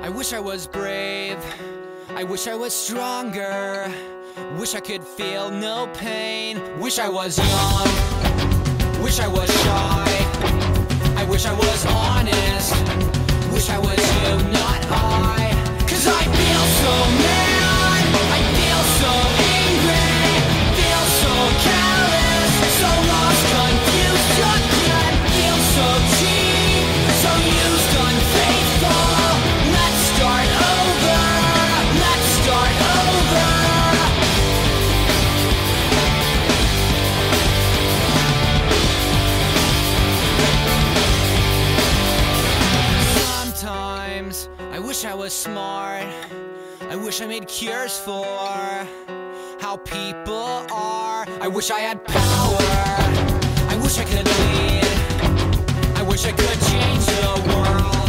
I wish I was brave, I wish I was stronger, wish I could feel no pain. Wish I was young, wish I was shy, I wish I was honest, wish I was you, not I. 'Cause I feel so mad, I feel so angry, feel so callous, so lost, confused, shut down, feel so cheap, so used, unfaithful. Let's start over, let's start over. Sometimes I wish I was smart, I wish I made cures for how people are. I wish I had power, I wish I could lead, I wish I could change the world.